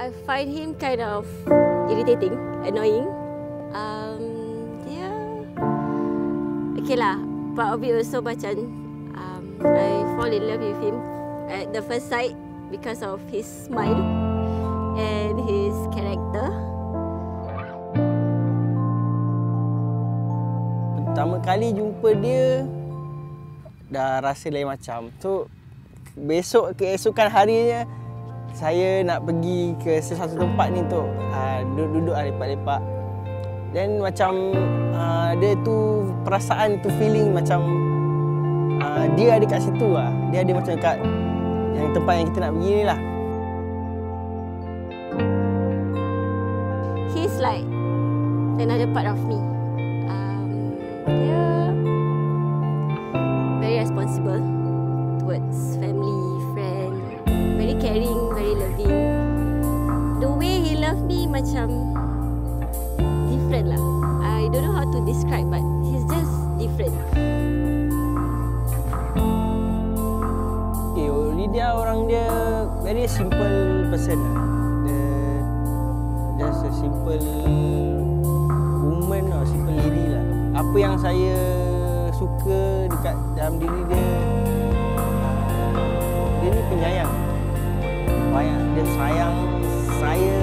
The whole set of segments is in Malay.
I find him kind of irritating, annoying. Okay lah, part of it also macam I fall in love with him at the first sight because of his smile and his character. Pertama kali jumpa dia, dah rasa lain macam. So, keesokan harinya, saya nak pergi ke sesuatu tempat ni untuk duduk lepak-lepak. Dan macam dia tu perasaan tu feeling macam dia ada kat situ lah. Dia ada macam kat yang tempat yang kita nak pergi ni lah. He's like another part of me. Dia very responsible towards family, friend, very caring, very loving. The way he love me macam different lah. I don't know how to describe, but he's just different. Okay, Lydia orang dia very simple person. Dia just a simple woman or simple lady lah. Apa yang saya suka dekat dalam diri dia, dia ni penyayang. Banyak dia sayang saya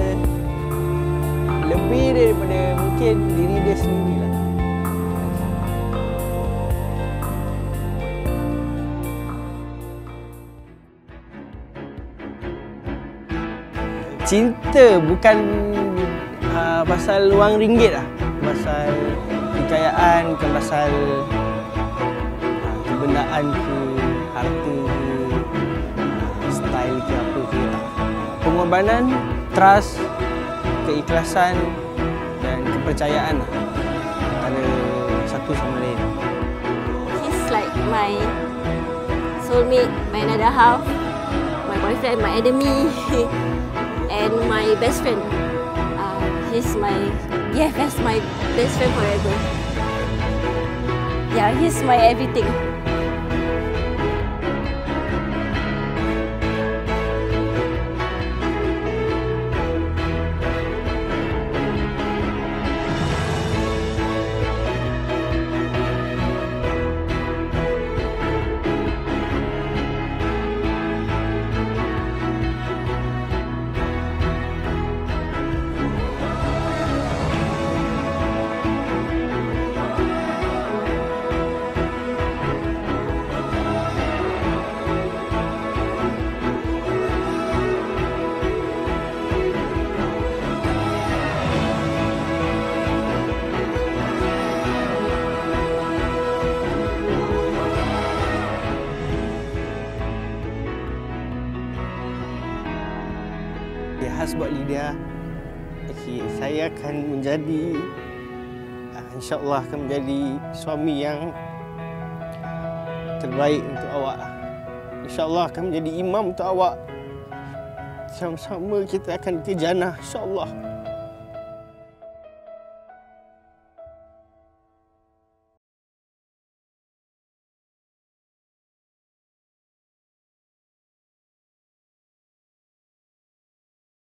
lebih daripada mungkin diri dia sendirilah. Cinta bukan pasal wang ringgit lah. Pasal kekayaan, bukan pasal kebendaan ke, harta ke, style ke apa ke, tak. Pengorbanan, trust, keikhlasan dan kepercayaan lah antara satu sama lain. He's like my soulmate, my another half, my boyfriend, my enemy, and my best friend. He's my best friend forever. Yeah, he's my everything. Khas buat Lydia, okay, saya akan menjadi insyaAllah akan menjadi suami yang terbaik untuk awak. InsyaAllah akan menjadi imam untuk awak. Sama-sama kita akan ke jannah, insyaAllah.